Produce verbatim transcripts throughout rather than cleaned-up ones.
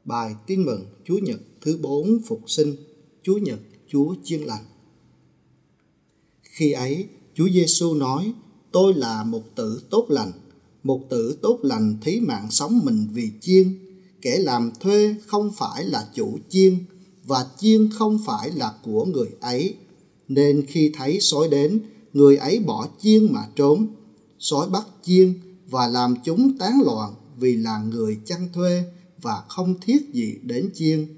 Bài Tin mừng Chúa Nhật thứ bốn Phục sinh, Chúa Nhật Chúa chiên lành. Khi ấy, Chúa Giêsu nói: Tôi là mục tử tốt lành. Mục tử tốt lành thí mạng sống mình vì chiên. Kẻ làm thuê không phải là chủ chiên, và chiên không phải là của người ấy. Nên khi thấy sói đến, người ấy bỏ chiên mà trốn. Sói bắt chiên và làm chúng tán loạn, vì là người chăn thuê và không thiết gì đến chiên.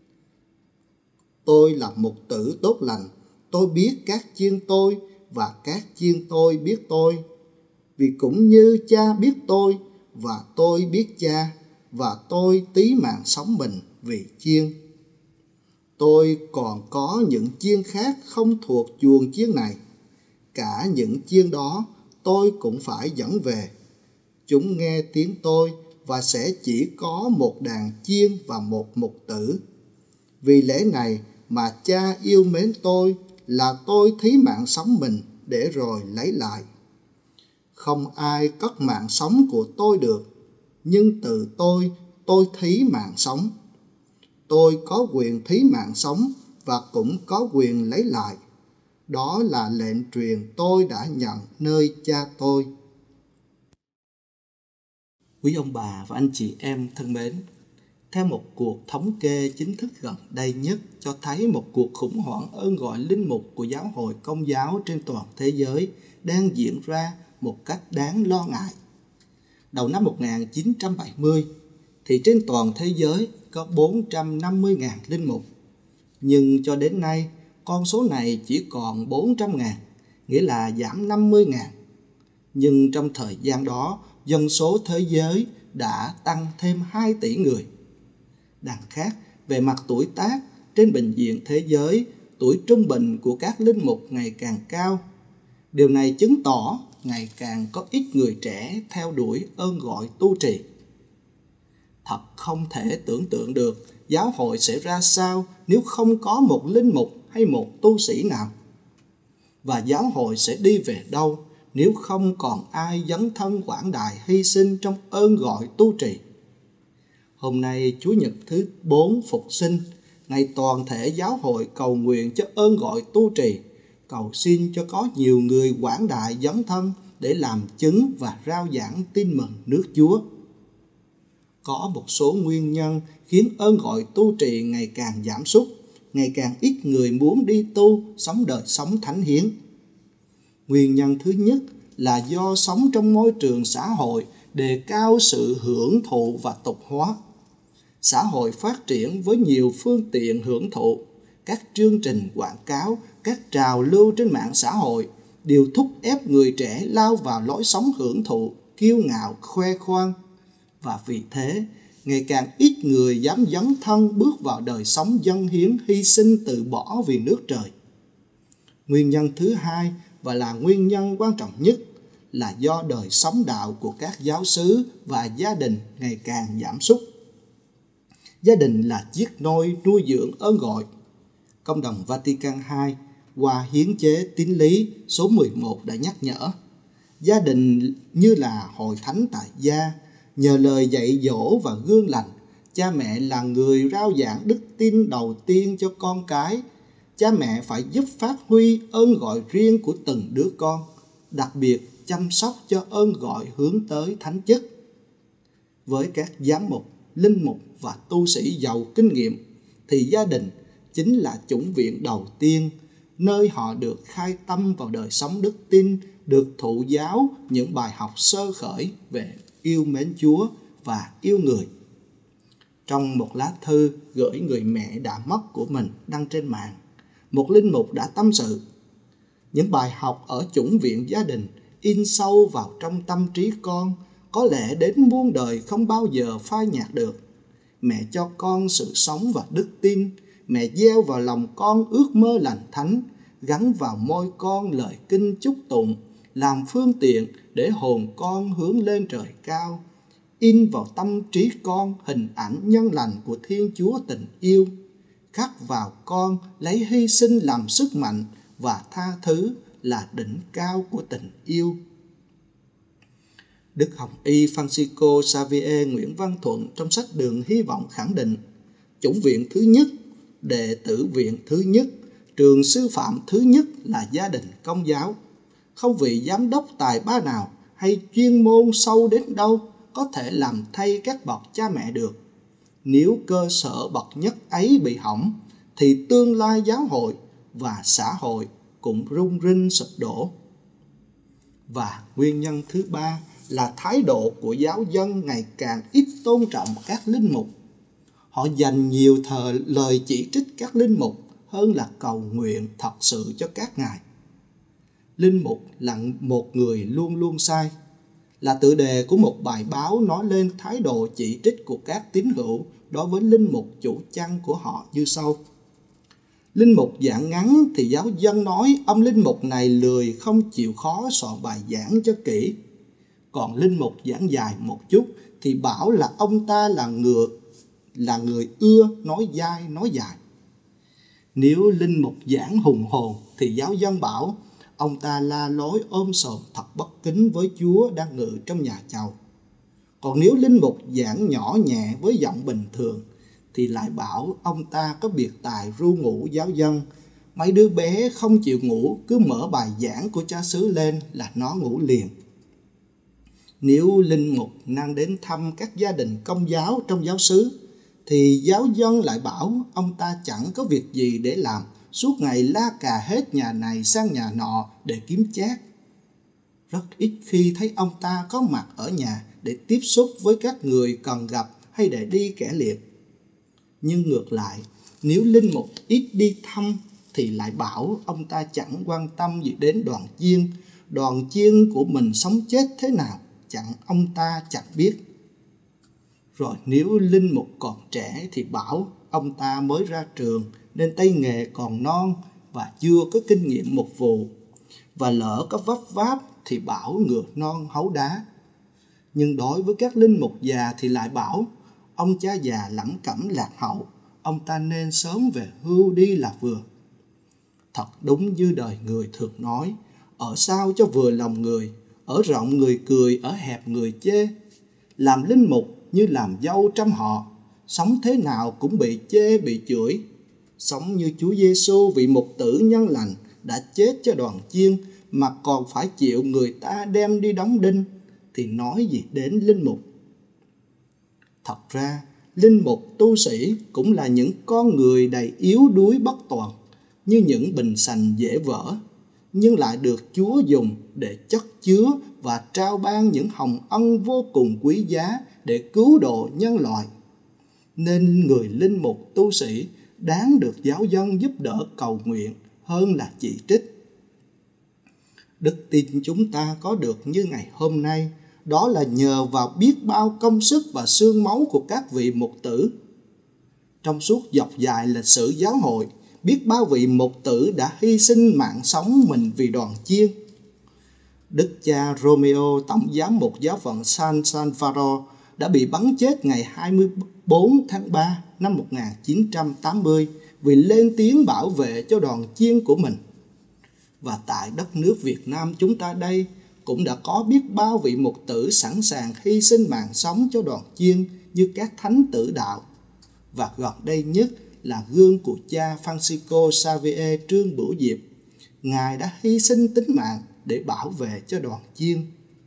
Tôi là mục tử tốt lành. Tôi biết các chiên tôi, và các chiên tôi biết tôi. Vì cũng như Cha biết tôi, và tôi biết Cha, và tôi tí mạng sống mình vì chiên. Tôi còn có những chiên khác không thuộc chuồng chiên này. Cả những chiên đó tôi cũng phải dẫn về. Chúng nghe tiếng tôi, và sẽ chỉ có một đàn chiên và một mục tử. Vì lẽ này mà Cha yêu mến tôi, là tôi thí mạng sống mình để rồi lấy lại. Không ai cất mạng sống của tôi được, nhưng từ tôi, tôi thí mạng sống. Tôi có quyền thí mạng sống và cũng có quyền lấy lại. Đó là lệnh truyền tôi đã nhận nơi Cha tôi. Quý ông bà và anh chị em thân mến, theo một cuộc thống kê chính thức gần đây nhất cho thấy một cuộc khủng hoảng ơn gọi linh mục của giáo hội Công giáo trên toàn thế giới đang diễn ra một cách đáng lo ngại. Đầu năm một nghìn chín trăm bảy mươi, thì trên toàn thế giới có bốn trăm năm mươi nghìn linh mục. Nhưng cho đến nay, con số này chỉ còn bốn trăm nghìn, nghĩa là giảm năm mươi nghìn. Nhưng trong thời gian đó, dân số thế giới đã tăng thêm hai tỷ người. Đằng khác, về mặt tuổi tác, trên bệnh viện thế giới, tuổi trung bình của các linh mục ngày càng cao. Điều này chứng tỏ ngày càng có ít người trẻ theo đuổi ơn gọi tu trì. Thật không thể tưởng tượng được giáo hội sẽ ra sao nếu không có một linh mục hay một tu sĩ nào. Và giáo hội sẽ đi về đâu nếu không còn ai dấn thân quảng đại hy sinh trong ơn gọi tu trì. Hôm nay Chúa Nhật thứ bốn Phục sinh, ngày toàn thể giáo hội cầu nguyện cho ơn gọi tu trì, cầu xin cho có nhiều người quảng đại dấn thân để làm chứng và rao giảng tin mừng nước Chúa. Có một số nguyên nhân khiến ơn gọi tu trì ngày càng giảm sút, ngày càng ít người muốn đi tu, sống đời sống thánh hiến. Nguyên nhân thứ nhất là do sống trong môi trường xã hội đề cao sự hưởng thụ và tục hóa. Xã hội phát triển với nhiều phương tiện hưởng thụ, các chương trình quảng cáo, các trào lưu trên mạng xã hội đều thúc ép người trẻ lao vào lối sống hưởng thụ, kiêu ngạo, khoe khoang. Và vì thế, ngày càng ít người dám dấn thân bước vào đời sống dâng hiến, hy sinh từ bỏ vì nước trời. Nguyên nhân thứ hai, và là nguyên nhân quan trọng nhất, là do đời sống đạo của các giáo xứ và gia đình ngày càng giảm sút. Gia đình là chiếc nôi nuôi dưỡng ơn gọi. Công đồng Vatican hai qua hiến chế tín lý số mười một đã nhắc nhở, gia đình như là hội thánh tại gia, nhờ lời dạy dỗ và gương lành, cha mẹ là người rao giảng đức tin đầu tiên cho con cái. Cha mẹ phải giúp phát huy ơn gọi riêng của từng đứa con, đặc biệt chăm sóc cho ơn gọi hướng tới thánh chức. Với các giám mục, linh mục và tu sĩ giàu kinh nghiệm, thì gia đình chính là chủng viện đầu tiên, nơi họ được khai tâm vào đời sống đức tin, được thụ giáo những bài học sơ khởi về yêu mến Chúa và yêu người. Trong một lá thư gửi người mẹ đã mất của mình đăng trên mạng, một linh mục đã tâm sự: những bài học ở chủng viện gia đình in sâu vào trong tâm trí con, có lẽ đến muôn đời không bao giờ phai nhạt được. Mẹ cho con sự sống và đức tin, mẹ gieo vào lòng con ước mơ lành thánh, gắn vào môi con lời kinh chúc tụng, làm phương tiện để hồn con hướng lên trời cao, in vào tâm trí con hình ảnh nhân lành của Thiên Chúa tình yêu, khắc vào con lấy hy sinh làm sức mạnh và tha thứ là đỉnh cao của tình yêu. Đức Hồng Y Francisco Xavier Nguyễn Văn Thuận trong sách Đường Hy Vọng khẳng định, chủng viện thứ nhất, đệ tử viện thứ nhất, trường sư phạm thứ nhất là gia đình Công giáo. Không vị giám đốc tài ba nào hay chuyên môn sâu đến đâu có thể làm thay các bậc cha mẹ được. Nếu cơ sở bậc nhất ấy bị hỏng, thì tương lai giáo hội và xã hội cũng rung rinh sụp đổ. Và nguyên nhân thứ ba là thái độ của giáo dân ngày càng ít tôn trọng các linh mục. Họ dành nhiều thời lời chỉ trích các linh mục hơn là cầu nguyện thật sự cho các ngài. Linh mục là một người luôn luôn sai, là tựa đề của một bài báo nói lên thái độ chỉ trích của các tín hữu đối với linh mục chủ chăn của họ như sau. Linh mục giảng ngắn thì giáo dân nói ông linh mục này lười không chịu khó soạn bài giảng cho kỹ. Còn linh mục giảng dài một chút thì bảo là ông ta là người, là người ưa nói dai nói dài. Nếu linh mục giảng hùng hồn thì giáo dân bảo ông ta la lối ôm sòm thật bất kính với Chúa đang ngự trong nhà chầu. Còn nếu linh mục giảng nhỏ nhẹ với giọng bình thường thì lại bảo ông ta có biệt tài ru ngủ giáo dân. Mấy đứa bé không chịu ngủ cứ mở bài giảng của cha xứ lên là nó ngủ liền. Nếu linh mục năng đến thăm các gia đình Công giáo trong giáo xứ thì giáo dân lại bảo ông ta chẳng có việc gì để làm, suốt ngày la cà hết nhà này sang nhà nọ để kiếm chác. Rất ít khi thấy ông ta có mặt ở nhà để tiếp xúc với các người cần gặp hay để đi kẻ liệt. Nhưng ngược lại, nếu linh mục ít đi thăm thì lại bảo ông ta chẳng quan tâm gì đến đoàn chiên, đoàn chiên của mình sống chết thế nào chẳng ông ta chẳng biết. Rồi nếu linh mục còn trẻ thì bảo ông ta mới ra trường nên tay nghề còn non và chưa có kinh nghiệm mục vụ, và lỡ có vấp váp thì bảo ngựa non hấu đá. Nhưng đối với các linh mục già thì lại bảo ông cha già lẩm cẩm lạc hậu, ông ta nên sớm về hưu đi là vừa. Thật đúng như đời người thường nói, ở sao cho vừa lòng người, ở rộng người cười, ở hẹp người chê. Làm linh mục như làm dâu trăm họ, sống thế nào cũng bị chê bị chửi. Sống như Chúa Giêsu vị mục tử nhân lành đã chết cho đoàn chiên mà còn phải chịu người ta đem đi đóng đinh thì nói gì đến linh mục. Thật ra, linh mục tu sĩ cũng là những con người đầy yếu đuối bất toàn, như những bình sành dễ vỡ, nhưng lại được Chúa dùng để chất chứa và trao ban những hồng ân vô cùng quý giá để cứu độ nhân loại. Nên người linh mục tu sĩ đáng được giáo dân giúp đỡ cầu nguyện hơn là chỉ trích. Đức tin chúng ta có được như ngày hôm nay, đó là nhờ vào biết bao công sức và xương máu của các vị mục tử. Trong suốt dọc dài lịch sử giáo hội, biết bao vị mục tử đã hy sinh mạng sống mình vì đoàn chiên. Đức cha Romeo, tổng giám mục giáo phận San Salvador, đã bị bắn chết ngày hai mươi tư tháng ba năm một nghìn chín trăm tám mươi vì lên tiếng bảo vệ cho đoàn chiên của mình. Và tại đất nước Việt Nam chúng ta đây cũng đã có biết bao vị mục tử sẵn sàng hy sinh mạng sống cho đoàn chiên như các thánh tử đạo. Và gần đây nhất là gương của cha Francisco Xavier Trương Bửu Diệp. Ngài đã hy sinh tính mạng để bảo vệ cho đoàn chiên.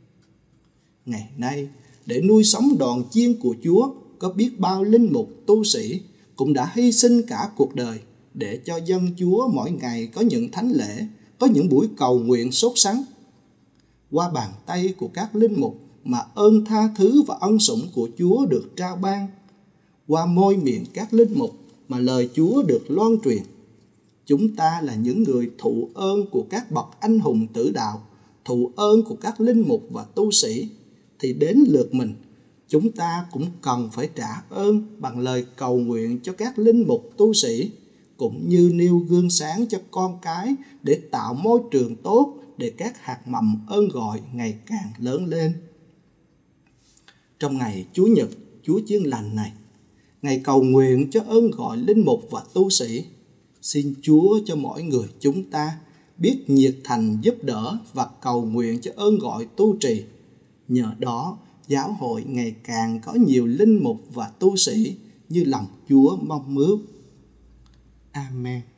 Ngày nay, để nuôi sống đoàn chiên của Chúa, có biết bao linh mục tu sĩ cũng đã hy sinh cả cuộc đời để cho dân Chúa mỗi ngày có những thánh lễ, có những buổi cầu nguyện sốt sắng. Qua bàn tay của các linh mục mà ơn tha thứ và ân sủng của Chúa được trao ban. Qua môi miệng các linh mục mà lời Chúa được loan truyền. Chúng ta là những người thụ ơn của các bậc anh hùng tử đạo, thụ ơn của các linh mục và tu sĩ, thì đến lượt mình, chúng ta cũng cần phải trả ơn bằng lời cầu nguyện cho các linh mục tu sĩ, cũng như nêu gương sáng cho con cái để tạo môi trường tốt để các hạt mầm ơn gọi ngày càng lớn lên. Trong ngày Chúa Nhật, Chúa Chiên Lành này, ngày cầu nguyện cho ơn gọi linh mục và tu sĩ, xin Chúa cho mỗi người chúng ta biết nhiệt thành giúp đỡ và cầu nguyện cho ơn gọi tu trì, Nhờ đó, giáo hội ngày càng có nhiều linh mục và tu sĩ như lòng Chúa mong ước. Amen.